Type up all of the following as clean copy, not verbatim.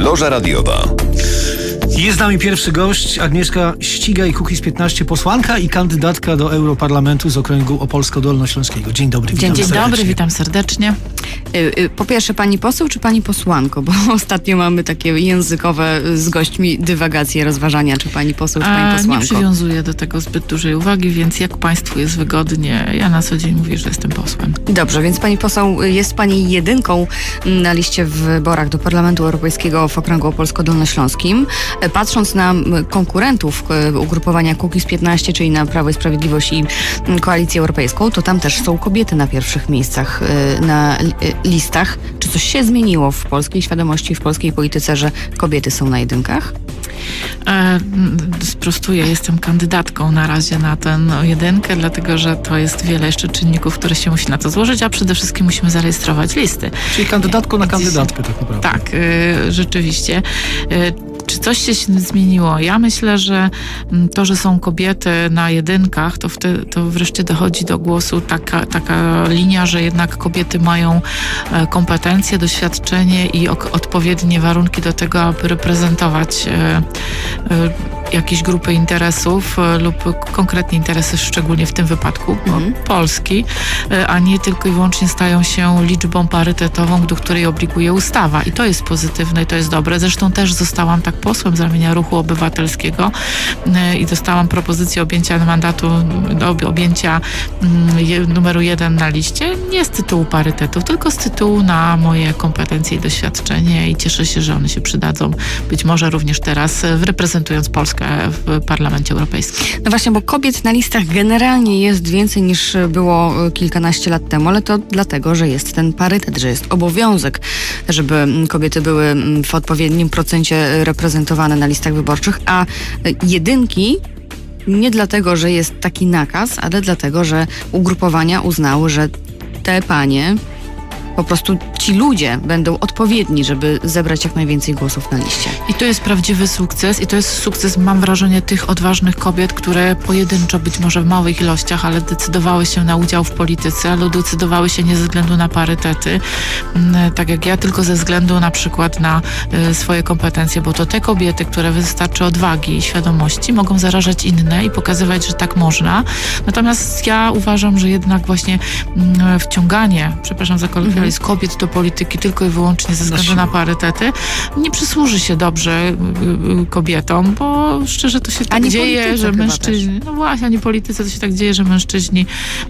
Loża radiowa. Jest z nami pierwszy gość, Agnieszka Ścigaj, Kukiz15, posłanka i kandydatka do Europarlamentu z okręgu Opolsko-Dolnośląskiego. Dzień dobry, witam serdecznie. Dzień dobry, witam serdecznie. Po pierwsze, pani poseł czy pani posłanko? Bo ostatnio mamy takie językowe z gośćmi dywagacje, rozważania, czy pani poseł, czy pani posłanko. Nie przywiązuję do tego zbyt dużej uwagi, więc jak państwu jest wygodnie, ja na co dzień mówię, że jestem posłem. Dobrze, więc pani poseł, jest pani jedynką na liście w wyborach do Parlamentu Europejskiego w okręgu Opolsko-Dolnośląskim. Patrząc na konkurentów ugrupowania Kukiz15, czyli na Prawo i Sprawiedliwość i Koalicję Europejską, to tam też są kobiety na pierwszych miejscach na listach. Czy coś się zmieniło w polskiej świadomości, w polskiej polityce, że kobiety są na jedynkach? Sprostuję, jestem kandydatką na razie na tę jedynkę, dlatego że to jest wiele jeszcze czynników, które się musi na to złożyć, a przede wszystkim musimy zarejestrować listy. Czyli kandydatką na kandydatkę tak naprawdę. Tak, rzeczywiście. Czy coś się zmieniło? Ja myślę, że to, że są kobiety na jedynkach, to wreszcie dochodzi do głosu taka linia, że jednak kobiety mają kompetencje, doświadczenie i odpowiednie warunki do tego, aby reprezentować jakieś grupy interesów lub konkretnie interesy, szczególnie w tym wypadku Polski, a nie tylko i wyłącznie stają się liczbą parytetową, do której obliguje ustawa. I to jest pozytywne i to jest dobre. Zresztą też zostałam tak posłem z ramienia Ruchu Obywatelskiego i dostałam propozycję objęcia mandatu, objęcia numeru 1 na liście, nie z tytułu parytetów, tylko z tytułu na moje kompetencje i doświadczenie i cieszę się, że one się przydadzą być może również teraz, reprezentując Polskę w Parlamencie Europejskim. No właśnie, bo kobiet na listach generalnie jest więcej niż było kilkanaście lat temu, ale to dlatego, że jest ten parytet, że jest obowiązek, żeby kobiety były w odpowiednim procencie reprezentowane na listach wyborczych, a jedynki nie dlatego, że jest taki nakaz, ale dlatego, że ugrupowania uznały, że te panie, po prostu ci ludzie będą odpowiedni, żeby zebrać jak najwięcej głosów na liście. I to jest prawdziwy sukces i to jest sukces, mam wrażenie, tych odważnych kobiet, które pojedynczo, być może w małych ilościach, ale decydowały się na udział w polityce, ale decydowały się nie ze względu na parytety, tak jak ja, tylko ze względu na przykład na swoje kompetencje, bo to te kobiety, które wystarczy odwagi i świadomości, mogą zarażać inne i pokazywać, że tak można. Natomiast ja uważam, że jednak właśnie wciąganie, przepraszam za kolokwializm, z kobiet do polityki tylko i wyłącznie ze względu na parytety nie przysłuży się dobrze kobietom, bo szczerze to się tak dzieje, że mężczyźni, no właśnie, ani polityce to się tak dzieje, że mężczyźni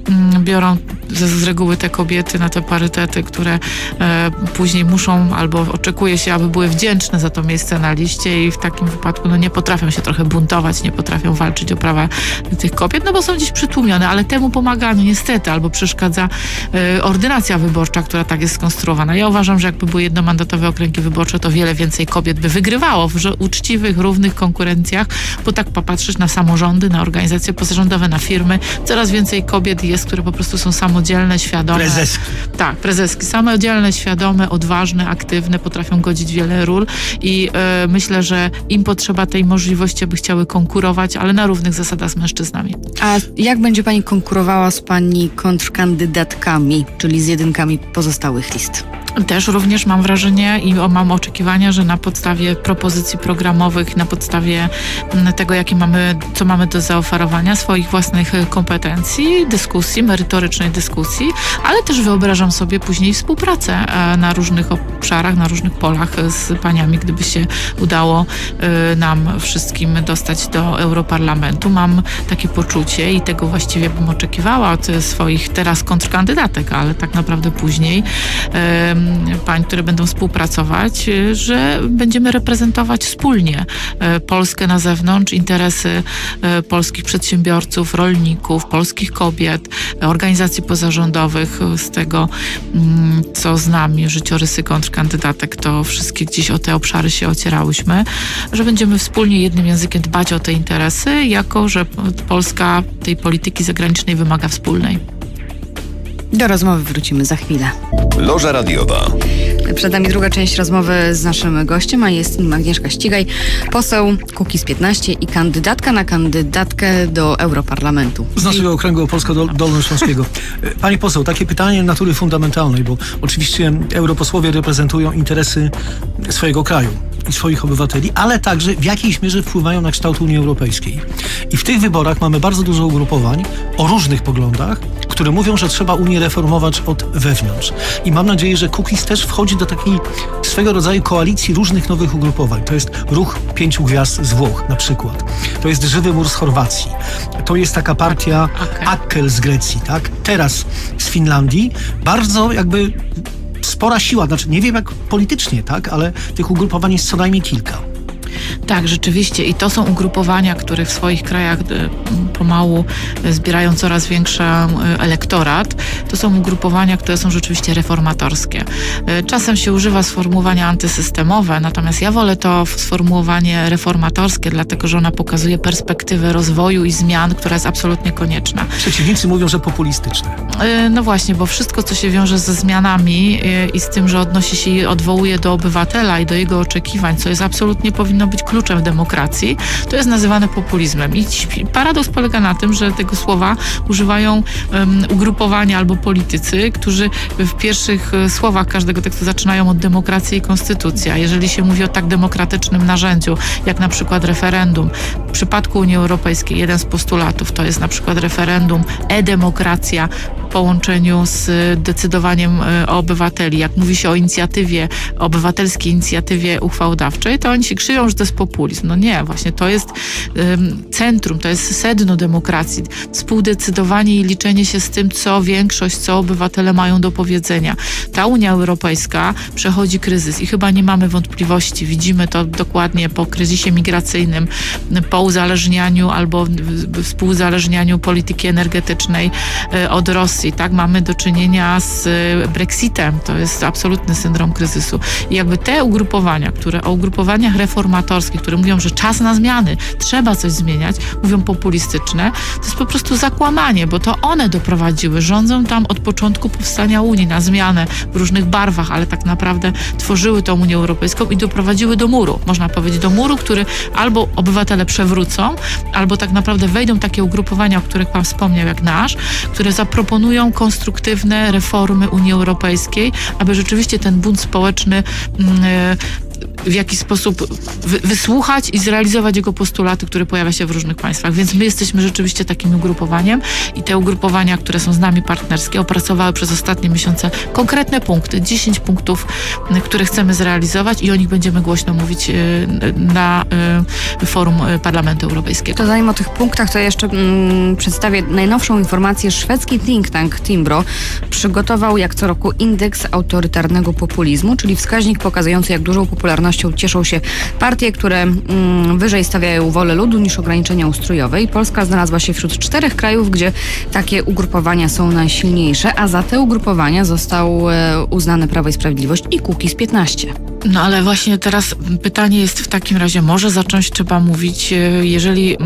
biorą z reguły te kobiety na te parytety, które później muszą albo oczekuje się, aby były wdzięczne za to miejsce na liście i w takim wypadku nie potrafią się trochę buntować, nie potrafią walczyć o prawa tych kobiet, no bo są gdzieś przytłumione, ale temu pomaga niestety albo przeszkadza ordynacja wyborcza, która tak jest skonstruowana. Ja uważam, że jakby były jednomandatowe okręgi wyborcze, to wiele więcej kobiet by wygrywało w uczciwych, równych konkurencjach, bo tak popatrzeć na samorządy, na organizacje pozarządowe, na firmy, coraz więcej kobiet jest, które po prostu są samodzielne, świadome. Prezeski. Tak, prezeski. Samodzielne, świadome, odważne, aktywne, potrafią godzić wiele ról i myślę, że im potrzeba tej możliwości, aby chciały konkurować, ale na równych zasadach z mężczyznami. A jak będzie pani konkurowała z pani kontrkandydatkami, czyli z jedynkami pozostałych list? Też również mam wrażenie i mam oczekiwania, że na podstawie propozycji programowych, na podstawie tego, co mamy do zaoferowania, swoich własnych kompetencji, dyskusji, merytorycznej dyskusji, ale też wyobrażam sobie później współpracę na różnych obszarach, na różnych polach z paniami, gdyby się udało nam wszystkim dostać do Europarlamentu. Mam takie poczucie i tego właściwie bym oczekiwała od swoich teraz kontrkandydatek, ale tak naprawdę później pań, które będą współpracować, że będziemy reprezentować wspólnie Polskę na zewnątrz, interesy polskich przedsiębiorców, rolników, polskich kobiet, organizacji pozarządowych. Z tego, co znam, życiorysy kontrkandydatek, to wszystkie gdzieś o te obszary się ocierałyśmy, że będziemy wspólnie jednym językiem dbać o te interesy, jako że Polska tej polityki zagranicznej wymaga wspólnej. Do rozmowy wrócimy za chwilę. Loża radiowa. Przed nami druga część rozmowy z naszym gościem, a jest nim Agnieszka Ścigaj, poseł Kukiz15 i kandydatka na kandydatkę do Europarlamentu. Z naszego okręgu Opolsko-Dolnośląskiego. Pani poseł, takie pytanie natury fundamentalnej, bo oczywiście europosłowie reprezentują interesy swojego kraju. i swoich obywateli, ale także w jakiejś mierze wpływają na kształt Unii Europejskiej. I w tych wyborach mamy bardzo dużo ugrupowań o różnych poglądach, które mówią, że trzeba Unię reformować od wewnątrz. I mam nadzieję, że Kukiz też wchodzi do takiej swego rodzaju koalicji różnych nowych ugrupowań. To jest Ruch 5 Gwiazd z Włoch na przykład. To jest Żywy Mur z Chorwacji. To jest taka partia Akkel z Grecji, tak? Teraz z Finlandii. Bardzo jakby spora siła, znaczy nie wiem jak politycznie, tak? Ale tych ugrupowań jest co najmniej kilka. Tak, rzeczywiście. I to są ugrupowania, które w swoich krajach pomału zbierają coraz większy elektorat. To są ugrupowania, które są rzeczywiście reformatorskie. Czasem się używa sformułowania antysystemowe, natomiast ja wolę to sformułowanie reformatorskie, dlatego że ona pokazuje perspektywę rozwoju i zmian, która jest absolutnie konieczna. Przeciwnicy mówią, że populistyczne. No właśnie, bo wszystko, co się wiąże ze zmianami i z tym, że odnosi się i odwołuje do obywatela i do jego oczekiwań, co jest absolutnie powinno być kluczem w demokracji, to jest nazywane populizmem. I paradoks polega na tym, że tego słowa używają ugrupowania albo politycy, którzy w pierwszych słowach każdego tekstu zaczynają od demokracji i konstytucja. Jeżeli się mówi o tak demokratycznym narzędziu, jak na przykład referendum, w przypadku Unii Europejskiej jeden z postulatów to jest na przykład referendum, e-demokracja w połączeniu z decydowaniem o obywateli. Jak mówi się o inicjatywie, obywatelskiej inicjatywie uchwałodawczej, to oni się krzywią, że to jest populizm. No nie, właśnie to jest centrum, to jest sedno demokracji. Współdecydowanie i liczenie się z tym, co większość, co obywatele mają do powiedzenia. Ta Unia Europejska przechodzi kryzys i chyba nie mamy wątpliwości. Widzimy to dokładnie po kryzysie migracyjnym, po uzależnianiu albo współuzależnianiu polityki energetycznej od Rosji. Tak, mamy do czynienia z Brexitem. To jest absolutny syndrom kryzysu. I jakby te ugrupowania, które o ugrupowaniach reformatorskich, które mówią, że czas na zmiany, trzeba coś zmieniać, mówią populistyczne, to jest po prostu zakłamanie, bo to one doprowadziły, rządzą tam od początku powstania Unii na zmianę w różnych barwach, ale tak naprawdę tworzyły tą Unię Europejską i doprowadziły do muru. Można powiedzieć do muru, który albo obywatele przewrócą, albo tak naprawdę wejdą takie ugrupowania, o których pan wspomniał, jak nasz, które zaproponują konstruktywne reformy Unii Europejskiej, aby rzeczywiście ten bunt społeczny w jakiś sposób wysłuchać i zrealizować jego postulaty, które pojawia się w różnych państwach. Więc my jesteśmy rzeczywiście takim ugrupowaniem i te ugrupowania, które są z nami partnerskie, opracowały przez ostatnie miesiące konkretne punkty, 10 punktów, które chcemy zrealizować i o nich będziemy głośno mówić na forum Parlamentu Europejskiego. To zanim o tych punktach, to jeszcze przedstawię najnowszą informację. Szwedzki think tank Timbro przygotował jak co roku indeks autorytarnego populizmu, czyli wskaźnik pokazujący, jak dużą popularnością cieszą się partie, które wyżej stawiają wolę ludu niż ograniczenia ustrojowe. I Polska znalazła się wśród 4 krajów, gdzie takie ugrupowania są najsilniejsze, a za te ugrupowania został uznany Prawo i Sprawiedliwość i Kukiz 15. No ale właśnie teraz pytanie jest w takim razie, może zacząć trzeba mówić, jeżeli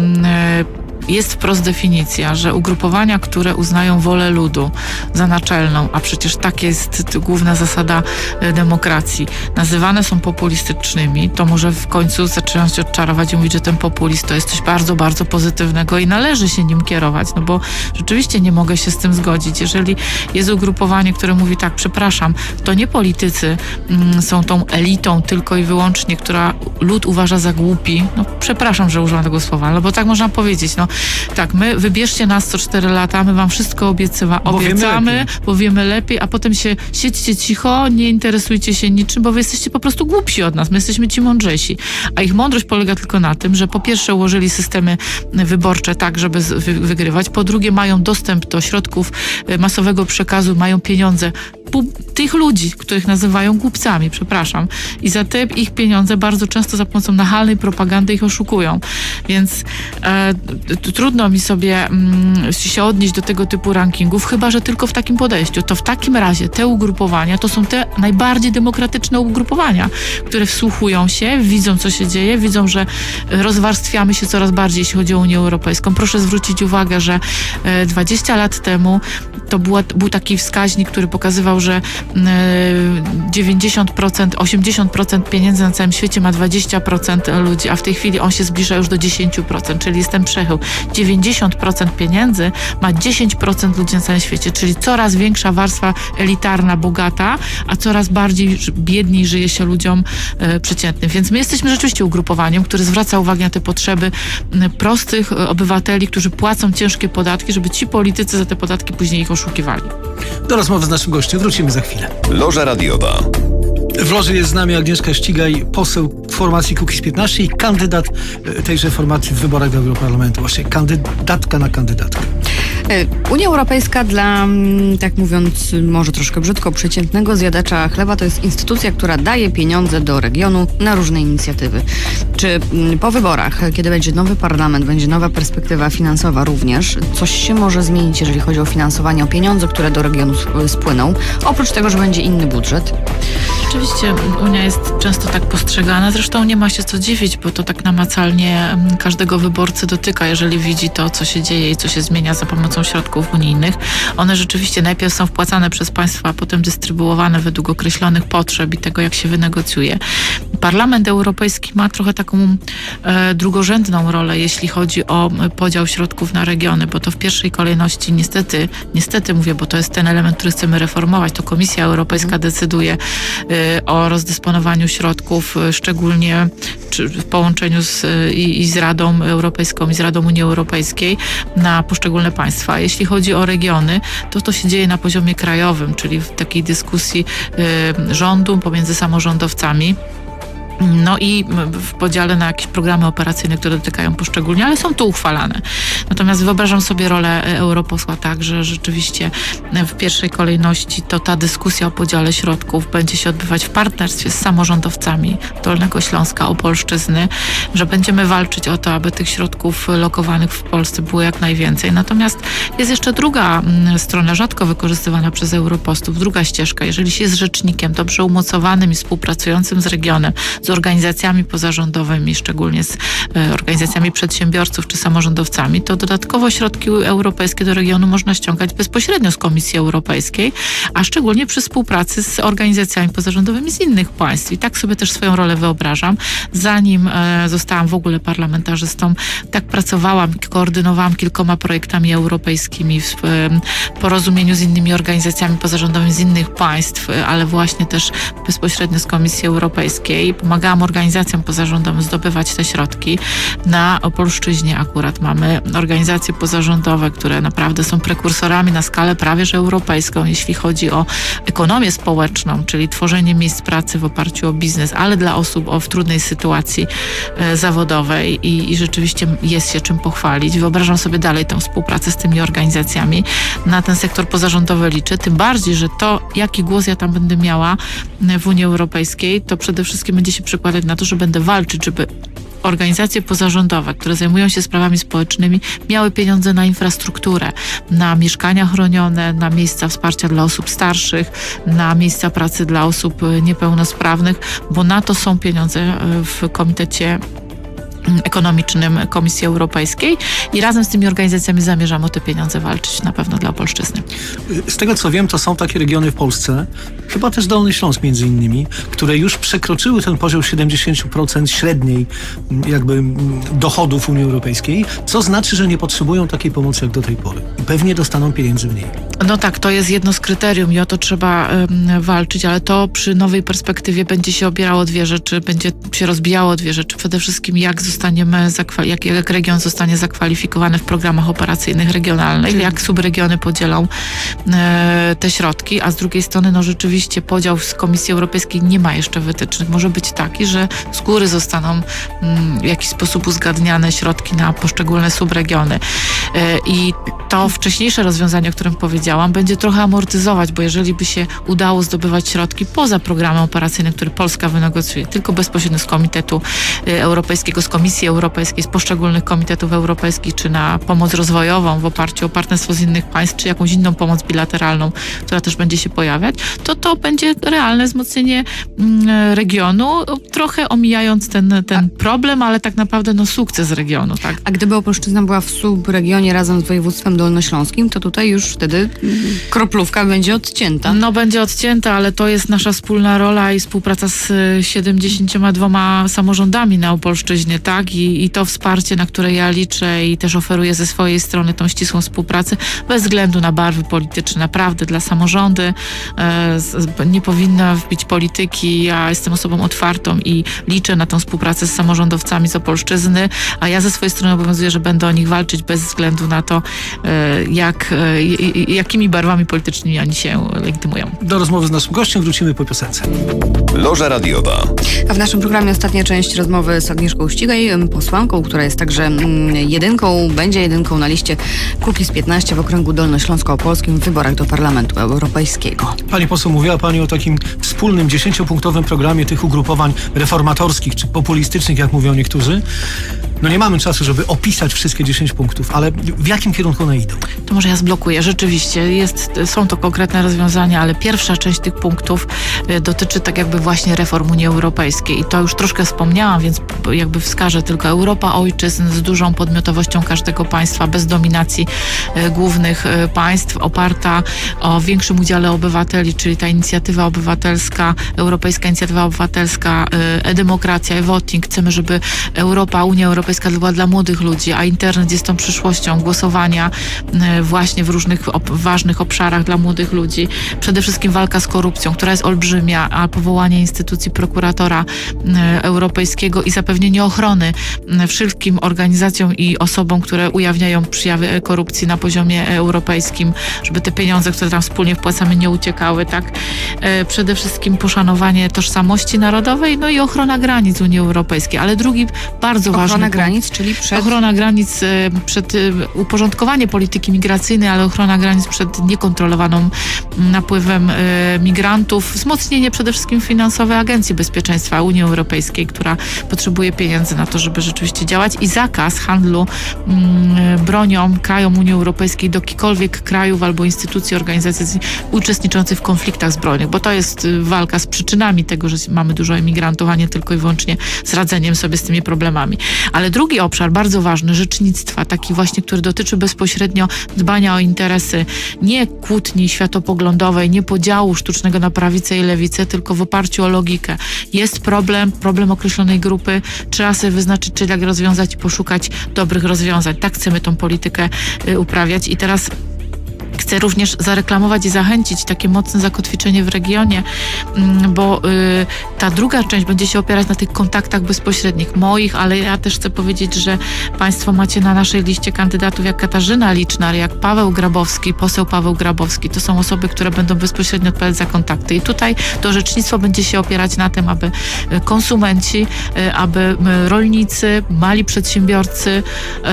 jest wprost definicja, że ugrupowania, które uznają wolę ludu za naczelną, a przecież tak jest główna zasada demokracji, nazywane są populistycznymi, to może w końcu zaczynają się odczarować i mówić, że ten populizm to jest coś bardzo, bardzo pozytywnego i należy się nim kierować, no bo rzeczywiście nie mogę się z tym zgodzić. Jeżeli jest ugrupowanie, które mówi tak, przepraszam, to nie politycy są tą elitą tylko i wyłącznie, która lud uważa za głupi, no przepraszam, że używam tego słowa, no bo tak można powiedzieć, no tak, wybierzcie nas co 4 lata, my wam wszystko obiecamy, bo wiemy lepiej, a potem siedźcie cicho, nie interesujcie się niczym, bo wy jesteście po prostu głupsi od nas, my jesteśmy ci mądrzejsi. A ich mądrość polega tylko na tym, że po pierwsze ułożyli systemy wyborcze tak, żeby wygrywać, po drugie mają dostęp do środków masowego przekazu, mają pieniądze tych ludzi, których nazywają głupcami, przepraszam. I za te ich pieniądze bardzo często za pomocą nachalnej propagandy ich oszukują. Więc trudno mi sobie się odnieść do tego typu rankingów, chyba że tylko w takim podejściu. To w takim razie te ugrupowania to są te najbardziej demokratyczne ugrupowania, które wsłuchują się, widzą, co się dzieje, widzą, że rozwarstwiamy się coraz bardziej, jeśli chodzi o Unię Europejską. Proszę zwrócić uwagę, że 20 lat temu to był taki wskaźnik, który pokazywał, że 90%, 80% pieniędzy na całym świecie ma 20% ludzi, a w tej chwili on się zbliża już do 10%, czyli jest ten przechył. 90% pieniędzy ma 10% ludzi na całym świecie, czyli coraz większa warstwa elitarna, bogata, a coraz bardziej biedniej żyje się ludziom przeciętnym. Więc my jesteśmy rzeczywiście ugrupowaniem, które zwraca uwagę na te potrzeby prostych obywateli, którzy płacą ciężkie podatki, żeby ci politycy za te podatki później ich oszukiwali. Do rozmowy z naszym gościem wrócimy za chwilę. Loża radiowa. W loży jest z nami Agnieszka Ścigaj, poseł formacji Kukiz15 i kandydat tejże formacji w wyborach do Europarlamentu. Właśnie kandydatka na kandydatkę. Unia Europejska dla, tak mówiąc może troszkę brzydko, przeciętnego zjadacza chleba to jest instytucja, która daje pieniądze do regionu na różne inicjatywy. Czy po wyborach, kiedy będzie nowy parlament, będzie nowa perspektywa finansowa również, coś się może zmienić, jeżeli chodzi o finansowanie, o pieniądze, które do regionu spłyną, oprócz tego, że będzie inny budżet? Oczywiście Unia jest często tak postrzegana, zresztą nie ma się co dziwić, bo to tak namacalnie każdego wyborcy dotyka, jeżeli widzi to, co się dzieje i co się zmienia za pomocą środków unijnych. One rzeczywiście najpierw są wpłacane przez państwa, a potem dystrybuowane według określonych potrzeb i tego, jak się wynegocjuje. Parlament Europejski ma trochę taką drugorzędną rolę, jeśli chodzi o podział środków na regiony, bo to w pierwszej kolejności niestety mówię, bo to jest ten element, który chcemy reformować, to Komisja Europejska decyduje o rozdysponowaniu środków, szczególnie w połączeniu z Radą Europejską i z Radą Unii Europejskiej na poszczególne państwa. Jeśli chodzi o regiony, to się dzieje na poziomie krajowym, czyli w takiej dyskusji rządu pomiędzy samorządowcami. No i w podziale na jakieś programy operacyjne, które dotykają poszczególnie, ale są tu uchwalane. Natomiast wyobrażam sobie rolę europosła tak, że rzeczywiście w pierwszej kolejności to ta dyskusja o podziale środków będzie się odbywać w partnerstwie z samorządowcami Dolnego Śląska, Opolszczyzny, że będziemy walczyć o to, aby tych środków lokowanych w Polsce było jak najwięcej. Natomiast jest jeszcze druga strona, rzadko wykorzystywana przez europosłów, druga ścieżka. Jeżeli się jest rzecznikiem dobrze umocowanym i współpracującym z regionem, z organizacjami pozarządowymi, szczególnie z organizacjami przedsiębiorców czy samorządowcami, to dodatkowo środki europejskie do regionu można ściągać bezpośrednio z Komisji Europejskiej, a szczególnie przy współpracy z organizacjami pozarządowymi z innych państw. I tak sobie też swoją rolę wyobrażam. Zanim zostałam w ogóle parlamentarzystą, tak pracowałam, koordynowałam kilkoma projektami europejskimi w porozumieniu z innymi organizacjami pozarządowymi z innych państw, ale właśnie też bezpośrednio z Komisji Europejskiej. Pomagałam organizacjom pozarządowym zdobywać te środki. Na Opolszczyźnie akurat mamy organizacje pozarządowe, które naprawdę są prekursorami na skalę prawie że europejską, jeśli chodzi o ekonomię społeczną, czyli tworzenie miejsc pracy w oparciu o biznes, ale dla osób w trudnej sytuacji zawodowej i rzeczywiście jest się czym pochwalić. Wyobrażam sobie dalej tę współpracę z tymi organizacjami. Na ten sektor pozarządowy liczę, tym bardziej, że to, jaki głos ja tam będę miała w Unii Europejskiej, to przede wszystkim będzie się przekładać na to, że będę walczyć, żeby organizacje pozarządowe, które zajmują się sprawami społecznymi, miały pieniądze na infrastrukturę, na mieszkania chronione, na miejsca wsparcia dla osób starszych, na miejsca pracy dla osób niepełnosprawnych, bo na to są pieniądze w Komitecie Ekonomicznym Komisji Europejskiej i razem z tymi organizacjami zamierzam o te pieniądze walczyć na pewno dla Opolszczyzny. Z tego co wiem, to są takie regiony w Polsce, chyba też Dolny Śląsk między innymi, które już przekroczyły ten poziom 70% średniej jakby dochodów Unii Europejskiej, co znaczy, że nie potrzebują takiej pomocy jak do tej pory. I pewnie dostaną pieniędzy mniej. No tak, to jest jedno z kryterium i o to trzeba walczyć, ale to przy nowej perspektywie będzie się obierało dwie rzeczy, będzie się rozbijało dwie rzeczy. Przede wszystkim jak region zostanie zakwalifikowany w programach operacyjnych regionalnych, jak subregiony podzielą te środki, a z drugiej strony no rzeczywiście podział z Komisji Europejskiej nie ma jeszcze wytycznych. Może być taki, że z góry zostaną w jakiś sposób uzgadniane środki na poszczególne subregiony. I to wcześniejsze rozwiązanie, o którym powiedziałam, będzie trochę amortyzować, bo jeżeli by się udało zdobywać środki poza programem operacyjnym, który Polska wynegocjuje, tylko bezpośrednio z Komitetu Europejskiego, z Komisji Europejskiej, z poszczególnych komitetów europejskich, czy na pomoc rozwojową w oparciu o partnerstwo z innych państw, czy jakąś inną pomoc bilateralną, która też będzie się pojawiać, to będzie realne wzmocnienie regionu, trochę omijając ten problem, ale tak naprawdę sukces regionu. Tak? A gdyby Opolszczyzna była w subregionie regionie razem z województwem dolnośląskim, to tutaj już wtedy kroplówka będzie odcięta. No będzie odcięta, ale to jest nasza wspólna rola i współpraca z 72 samorządami na Opolszczyźnie, tak? I to wsparcie, na które ja liczę i też oferuję ze swojej strony tą ścisłą współpracę, bez względu na barwy polityczne. Naprawdę dla samorządy nie powinna wbić polityki. Ja jestem osobą otwartą i liczę na tą współpracę z samorządowcami z Opolszczyzny, a ja ze swojej strony obowiązuję, że będę o nich walczyć bez względu na to, jakimi barwami politycznymi oni się legitymują. Do rozmowy z naszym gościem wrócimy po piosence. Loża radiowa. A w naszym programie ostatnia część rozmowy z Agnieszką Ścigaj, posłanką, która jest także będzie jedynką na liście Kukiz15 w okręgu dolnośląsko-opolskim w wyborach do Parlamentu Europejskiego. Pani poseł, mówiła Pani o takim wspólnym 10-punktowym programie tych ugrupowań reformatorskich czy populistycznych, jak mówią niektórzy. No nie mamy czasu, żeby opisać wszystkie 10 punktów, ale w jakim kierunku one idą? To może ja zblokuję. Rzeczywiście są to konkretne rozwiązania, ale pierwsza część tych punktów dotyczy tak jakby właśnie reform Unii Europejskiej. I to już troszkę wspomniałam, więc jakby wskażę tylko Europa ojczyzn z dużą podmiotowością każdego państwa, bez dominacji głównych państw, oparta o większym udziale obywateli, czyli ta inicjatywa obywatelska, Europejska Inicjatywa Obywatelska, e-demokracja, e-voting. Chcemy, żeby Unia Europejska była dla młodych ludzi, a internet jest tą przyszłością głosowania właśnie w różnych ważnych obszarach dla młodych ludzi. Przede wszystkim walka z korupcją, która jest olbrzymia, a powołanie instytucji prokuratora europejskiego i zapewnienie ochrony wszystkim organizacjom i osobom, które ujawniają przejawy korupcji na poziomie europejskim, żeby te pieniądze, które tam wspólnie wpłacamy, nie uciekały, tak? Przede wszystkim poszanowanie tożsamości narodowej, no i ochrona granic Unii Europejskiej, ale drugi bardzo ważny ochrona granic przed uporządkowanie polityki migracyjnej, ale ochrona granic przed niekontrolowanym napływem migrantów, wzmocnienie przede wszystkim finansowe Agencji Bezpieczeństwa Unii Europejskiej, która potrzebuje pieniędzy na to, żeby rzeczywiście działać, i zakaz handlu bronią krajom Unii Europejskiej do jakichkolwiek krajów albo instytucji, organizacji uczestniczących w konfliktach zbrojnych, bo to jest walka z przyczynami tego, że mamy dużo emigrantów, a nie tylko i wyłącznie z radzeniem sobie z tymi problemami. Ale drugi obszar, bardzo ważny, rzecznictwa, taki właśnie, który dotyczy bezpośrednio dbania o interesy, nie kłótni światopoglądowej, nie podziału sztucznego na prawicę i lewicę, tylko w oparciu o logikę. Jest problem określonej grupy, trzeba sobie wyznaczyć, czy jak rozwiązać i poszukać dobrych rozwiązań. Tak chcemy tą politykę uprawiać. I teraz chcę również zareklamować i zachęcić takie mocne zakotwiczenie w regionie, bo ta druga część będzie się opierać na tych kontaktach bezpośrednich moich, ale ja też chcę powiedzieć, że Państwo macie na naszej liście kandydatów jak Katarzyna Licznar, jak Paweł Grabowski, poseł Paweł Grabowski. To są osoby, które będą bezpośrednio odpowiadać za kontakty. I tutaj to orzecznictwo będzie się opierać na tym, aby konsumenci, aby rolnicy, mali przedsiębiorcy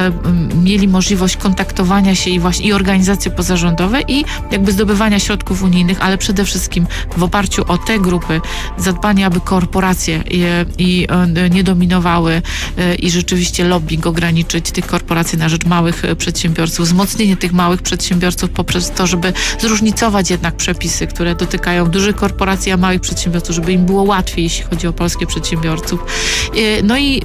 mieli możliwość kontaktowania się i organizacje pozarządowe i jakby zdobywania środków unijnych, ale przede wszystkim w oparciu o te grupy zadbanie, aby korporacje nie dominowały i rzeczywiście lobbying ograniczyć tych korporacji na rzecz małych przedsiębiorców, wzmocnienie tych małych przedsiębiorców poprzez to, żeby zróżnicować jednak przepisy, które dotykają dużych korporacji, a małych przedsiębiorców, żeby im było łatwiej, jeśli chodzi o polskich przedsiębiorców. No i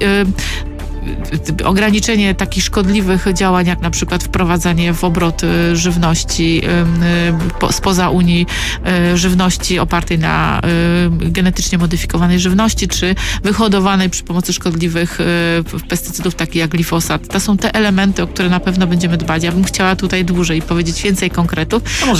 ograniczenie takich szkodliwych działań, jak na przykład wprowadzanie w obrót żywności spoza Unii, żywności opartej na genetycznie modyfikowanej żywności, czy wyhodowanej przy pomocy szkodliwych pestycydów, takich jak glifosat. To są te elementy, o które na pewno będziemy dbać. Ja bym chciała tutaj dłużej powiedzieć więcej konkretów,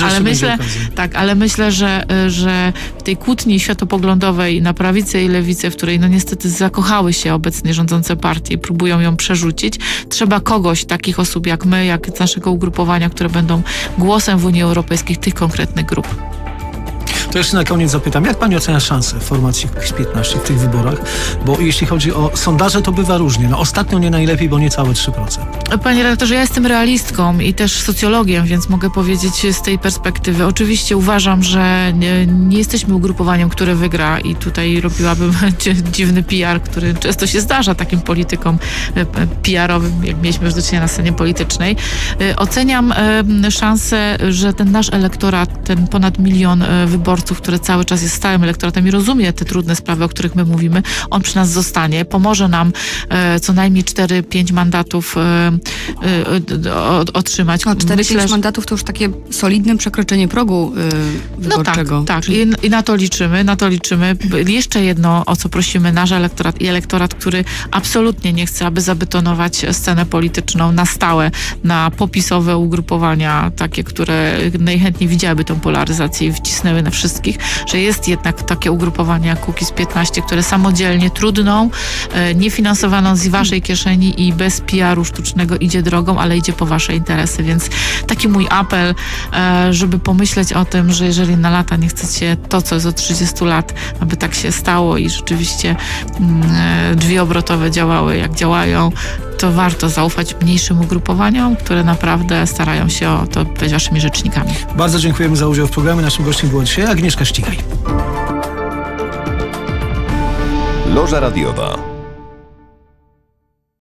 ale myślę, że w tej kłótni światopoglądowej na prawicę i lewicę, w której no niestety zakochały się obecnie rządzące partie, próbują ją przerzucić. Trzeba kogoś, takich osób jak my, jak z naszego ugrupowania, które będą głosem w Unii Europejskiej tych konkretnych grup. To jeszcze na koniec zapytam, jak Pani ocenia szanse formacji Kukiz15 w tych wyborach? Bo jeśli chodzi o sondaże, to bywa różnie. No ostatnio nie najlepiej, bo niecałe 3%. Panie redaktorze, ja jestem realistką i też socjologiem, więc mogę powiedzieć z tej perspektywy. Oczywiście uważam, że nie jesteśmy ugrupowaniem, które wygra i tutaj robiłabym dziwny PR, który często się zdarza takim politykom PR-owym, jak mieliśmy już do czynienia na scenie politycznej. Oceniam szansę, że ten nasz elektorat, ten ponad 1 milion wyborców wyborców, który cały czas jest stałym elektoratem i rozumie te trudne sprawy, o których my mówimy, on przy nas zostanie, pomoże nam co najmniej 4-5 mandatów otrzymać. 4-5 mandatów to już takie solidne przekroczenie progu wyborczego. No tak. I na to liczymy. Jeszcze jedno, o co prosimy nasz elektorat i elektorat, który absolutnie nie chce, aby zabetonować scenę polityczną na stałe, na popisowe ugrupowania, takie, które najchętniej widziałyby tą polaryzację i wcisnęły na wszystkich, że jest jednak takie ugrupowanie jak Kukiz 15, które samodzielnie, trudną, niefinansowaną z waszej kieszeni i bez PR-u sztucznego idzie drogą, ale idzie po wasze interesy, więc taki mój apel, żeby pomyśleć o tym, że jeżeli na lata nie chcecie to, co jest od 30 lat, aby tak się stało i rzeczywiście drzwi obrotowe działały jak działają, to warto zaufać mniejszym ugrupowaniom, które naprawdę starają się o to być waszymi rzecznikami. Bardzo dziękujemy za udział w programie. Naszym gościem była dzisiaj Agnieszka Ścigaj. Loża radiowa.